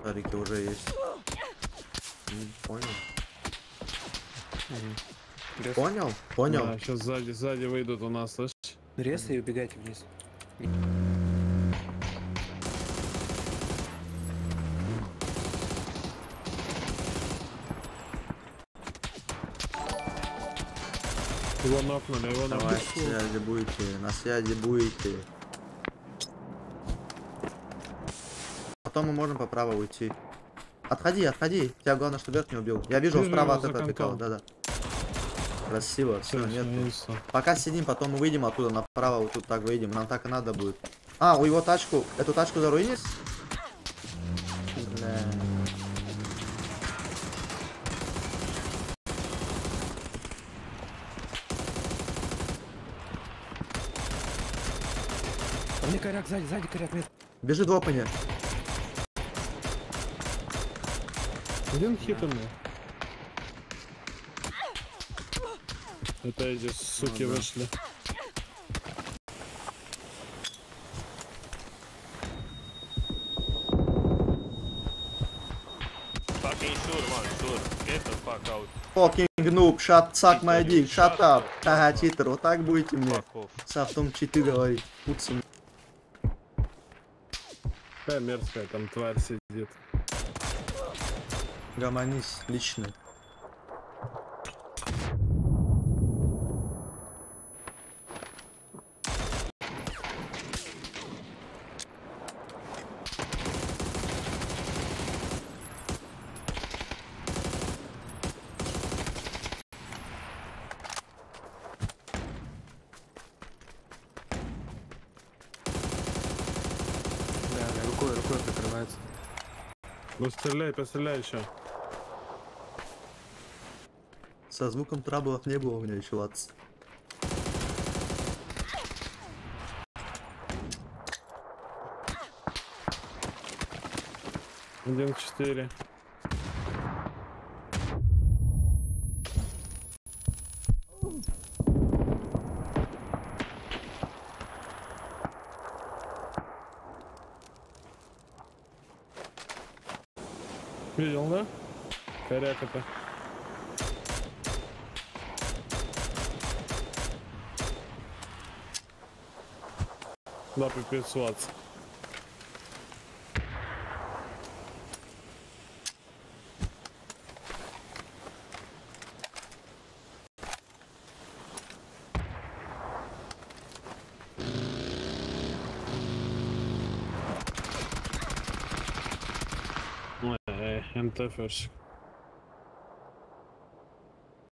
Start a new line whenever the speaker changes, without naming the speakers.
Шарики уже есть. Понял. Понял? Понял.
Да, сейчас сзади выйдут у нас, слышишь?
Рез и убегайте вниз.
Его нокнули, его
Давай, на связи будете. Потом мы можем поправо уйти. Отходи. Тебя главное, чтобы вверх не убил. Я вижу, он справа от этого пикал. Да. Красиво, все, нет. Пока сидим, потом мы выйдем оттуда направо, вот тут так выйдем. Нам так и надо будет. А, у его тачку. Эту тачку заруинишь? Бля.
Они коряк сзади коряк нет.
Бежит в опене.
Один хит у меня. Это эти суки вышли.
Fucking sure, man, sure. Get the fuck out.
Fucking noob, suck my dick, shut up. Ага, читер, вот так будете мне
Fuck off.
с автом читы говорить. Пуцем.
Какая мерзкая там тварь сидит.
Гомонись, лично.
Рукой прикрывается.
Ну постреляй еще.
Со звуком траблов не было у меня еще, ладно.
Один 4. Видел, да? Коряк это. Да, пипец, ватс. МТ ферсик.